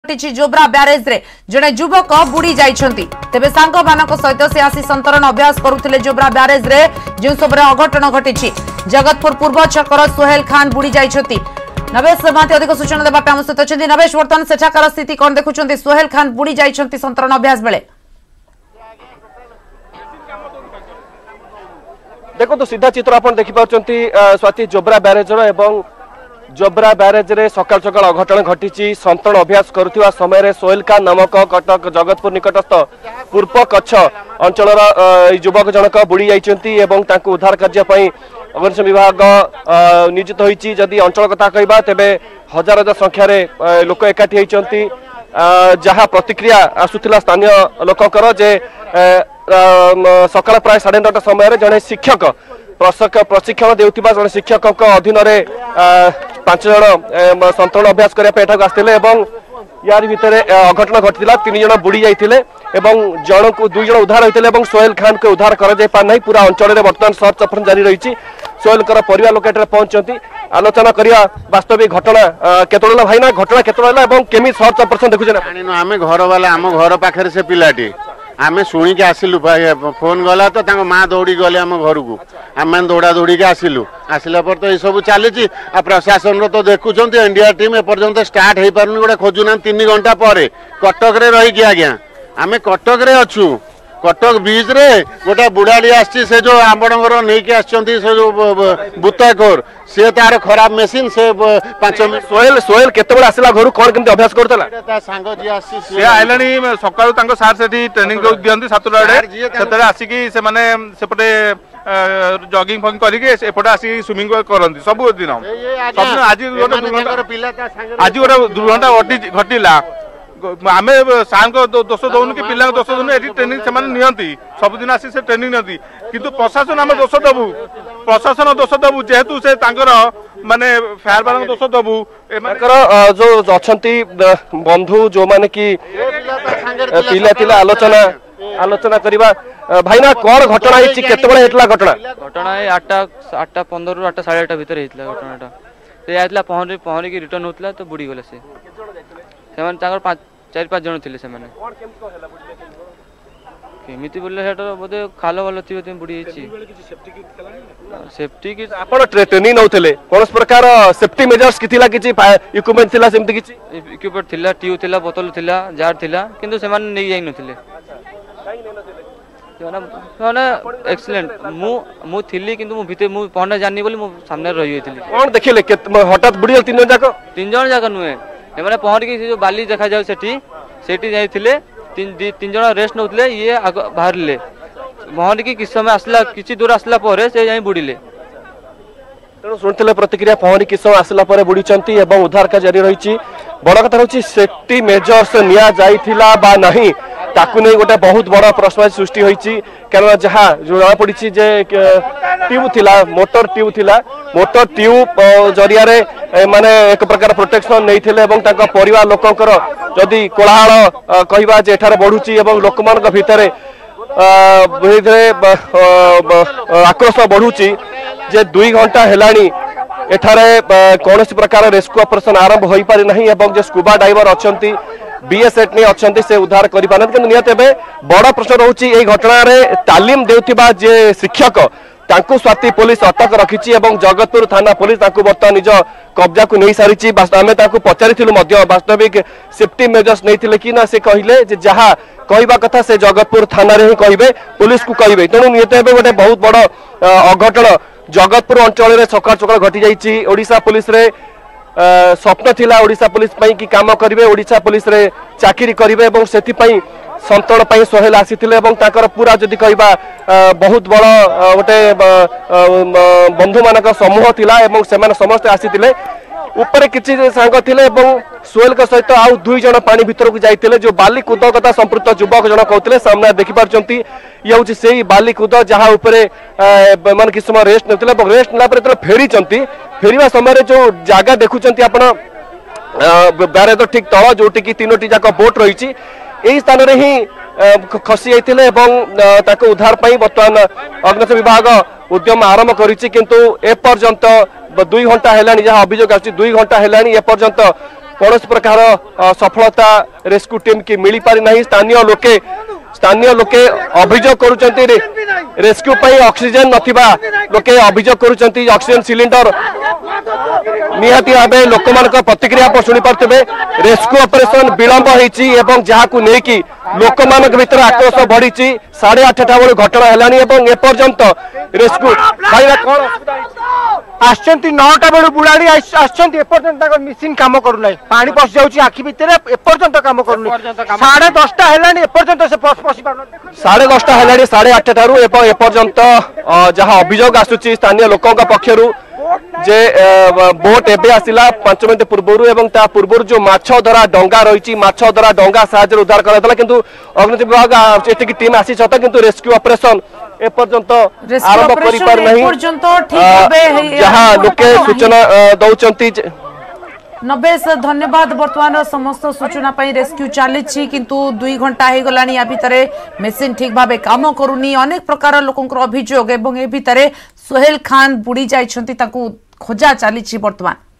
जोब्रा barrage रे जड़े युवक बुड़ी जाइछंती तेबे सांग मानक सहित से आसी संतरण अभ्यास करुथिले जोब्रा ब्यारेज रे जो सबरे अघटन घटिछि। जगतपुर पूर्व छकर सोहेल खान बुड़ी जाइछंती। नवेश महांती अधिक सूचना देबा पे हम सहित अछंती। नवेश वर्तमान सेठाकर स्थिति कोन देखुछंती? सोहेल खान बुड़ी जाइछंती संतरण अभ्यास बेले। देखो तो सीधा चित्र आपण देखि पाउछंती स्वाति जोब्रा ब्यारेज रो एवं जोब्रा ब्यारेज रे सकाल सकाल अघटन घटी। संतरण अभ्यास करुवा समय सोहेल खान नामक कटक जगतपुर निकटस्थ पूर्व कच्छ अंचल युवक जनक बुड़ी जाइछंती एवं तांको उद्धार कार्य पई अग्निशम विभाग नियोजित होईची। जदि अंचल कथा कहबा तेबे हजार हजार संख्या रे लोक एकाठी होईचंती। जहा प्रतिक्रिया आसुथिला स्थानीय लोककर जे सकाल प्राय 9:30 समय जड़े शिक्षक प्रशिक्षण देउथिबा जड़े शिक्षक अधीन 5 जन संतरण अभ्यास करने आसते यार भितर अघटन घटी। 3 जन बुड़ी जाते जन को 2 जन उद्धार होते सोहेल खान को उद्धार कर पूरा अंचल में बर्तमान सर्च ऑपरेशन जारी रही। सोहेल परिवार लोक पहुंचती आलोचना करवा वास्तविक घटना केतोला भाई ना घटना केतोला केमी सर्च ऑपरेशन देखुचे ना आम घर वाला आम घर पाखे से पिलाटी आमे शुणिक आसिलु फोन गला तो माँ दौड़ी गले आम घर को आम दौड़ा दौड़ी के आसिलु आसला पर तो ये सब चली प्रशासन तो देखुं इंडिया टीम एपर्यंत स्टार्ट हो पार गोटे खोजुना 3 घंटा पर कटक रे रही आज्ञा आम कटक रे अच्छु कटक बीच रे गोटे बुढ़ाड़ी आसी से जो आपणकर नहीं आसछंती से जो बुताखोर से तार खराब मेसीन से 5 मिनट सोहेल केतबेला आसिला घर कोन केमते अभ्यास करतला सांग जी आसी से आइलानी सकाळु तांको सार सेठी ट्रेनिंग दियंती 7 रे सेतरे आसी से माने सेपटे जॉगिंग फंग करिके एपटे आसी स्विमिंग करंती सब दिन आज गोटे दुर्घटना घटिला आमे सांग दोष दौन कि पिला दोष दौन एठी ट्रेनिंग से माने नियंती सब दिन आसी से ट्रेनिंग नियंती किंतु प्रशासन आमे दोष दबु प्रशासन दोष दबु जेहेतु से तांकर माने फायर बारन दोष दबु एमाकर जो अछंती बंधु जो माने कि पिला तिला आलोचना करबा भाई ना कोन घटना हिची केतबेले हेतला घटना है 8:15 रु 8:30 भीतर हेतला घटनाटा से आइतला पहरी की रिटर्न होतला तो बुड़ी गले से सेमान ताकर 4-5 जन थिले सेमाने केमिति बोले हेटर बोधे खालो वाला थिबे ते बुड़ी हिची सेफ्टी की आपण ट्रेनिंग नउथले कोनस प्रकार सेफ्टी मेजर्स किथिला किछि इक्विपमेंट थिला सेमति किछि इक्विपमेंट थिला ट्यूब थिला बोतल थिला जार थिला किंतु सेमान नै जाई नथिले माने एक्सीलेंट मु थिली किंतु मु भिते मु पहना जानि बोली मु सामने रहि होइथिली कोन देखिले हठात बुड़ी 3 जन जाक नुहे एमाने पहर की जो बाली देखा जाउ सेठी जाइथिले 3 जन रेस्ट नउथले ये बाहरले पहर की किस समय आसला किछि दूर आसला परे से जाई बुड़ीले तेणु शुणुले प्रतिक्रिया पहरी किस समय आसला परे बुड़ीचंती एवं उद्धार का जारी रही। बड़ कथा होची सेफ्टी मेजर्स निया जाइथिला बा नहीं ताकू नहीं गोटे बहुत बड़ा प्रश्न सृष्टि होईची कारण जहाँ जना पड़ी जे ट्यूब थिला मोटर ट्यूब जरिया रे माने एक प्रकार प्रोटेक्शन नहीं थिले एवं ताका परिवार लोकंकर जदि कोलाहल कहबा जे एठारे बढ़ुची एवं लोकमानक भितरे आक्रोश बढ़ुची जे 2 घंटा हेलानी एठारे कौन प्रकार रेस्क्यू ऑपरेशन आरंभ हो पारि नहीं एवं जे स्कूबा डाइवर अच्छंती बीएसएफ ने अच्छंती से उद्धार करि पारन कि नियत एबे बड़ प्रश्न रहउची एई घटना रे तालीम देउथिबा जे शिक्षक तांको स्वाति पुलिस अटक रखिची एवं जगतपुर थाना पुलिस तांको वर्तमान निज कब्जा को नहीं सारिची। आमे तांको पचारिथिलु मध्य वास्तविक सेफ्टी मेजर्स नैथिले कि ना से कहिले जे जहा कहबा कथा से जगतपुर थाना रे ही कहिबे पुलिस को कहिबे। तेणु नियत एबे गोटे बहुत बड़ अघटन जगतपुर अंचल रे सकाळ सकाळ घटी जाइची। ओडिशा पुलिस रे स्वप्न थिला ओडिशा पुलिस पई कि काम करिवे ओडिशा पुलिस रे चाकरी करिवे एवं सेति पई संतरण पई सोहेल आसीथिले एवं ताकर पूरा जदि कहबा बहुत बड़ गोटे बंधु मानक समूह थिला एवं सेमान समस्त आसीथिले ऊपर किछि सांग थिले एवं सोहेल के सहित आउ 2 जन पानी भीतर को जाइथिले जो बाली कूद कथा संपृक्त युवक जन कहथिले सामने देखि पारचंती ये होछि सेही बाली कूद जहाँ ऊपर मान कि समय रेस्ट नथिले एवं रेस्ट नला पर फेरी चंती फेरिवा समय जो जागा देखुचंती आपण ब्यारेज ठीक तळ जोटी कि 3टी जाक बोट रही यही स्थान रे ही खसी जाइथिले एवं ताको उद्धार पई वर्तमान अग्निशम विभाग उद्यम आरंभ करिछि किंतु ए पर्यंत 2 घंटा हेलानी जहाँ अभियोग आछि 2 घंटा हेलानी ए पर्यंत कौन प्रकार सफलता रेस्क्यू टीम की मिल पारि नहीं। स्थानीय लोके अभियोग करुचंती रेस्क्यू पई ऑक्सीजन नथिबा लोके अभियोग करुचंती ऑक्सीजन सिलिंडर निहाती भावे लोक मान प्रतिक्रिया पर शुणी पार्थे रेस्क्यू ऑपरेशन विलंब होती एवं जहाँ को लेकिन लोक मान भीतर आक्रोश बढ़ी 8:30 बेलू घटना है एपर्यंत रेस्क्यू आसचंती 9टा बेलू बुढ़ाड़ी आसचंती एपर्यंत मिसिन काम करूना पानी पशि जाऊँगी आखि भितर एपर्यंत काम करूना 10:30 है एपर्यंत से पशि 10:30 है 8:30 ठारू एपर्यंत जहाँ अभियोग आसुची स्थानीय लोकों पक्षरु जे बोट एबे आसिला 5 मिनिट पूर्व एवं ता पूर्व जो माछ धरा डंगा रही माछ धरा डंगा साहाय्य उद्धार कराइला किंतु अग्निशम विभाग एतिकी टीम आसी छता किंतु रेस्क्यू ऑपरेशन एपर्यंत आरंभ करि पार नहीं जहाँ लोके सूचना दौचंती। नवेश धन्यवाद। वर्तमान समस्त सूचना पाई रेस्क्यू चली किंतु 2 घंटा हो गला या भितर मेसीन ठीक भाव काम करूनी अनेक प्रकार लोकंर अभियोग एवं ए भितर सोहेल खान बुड़ी जाइछंती ताकू खोजा चली वर्तमान।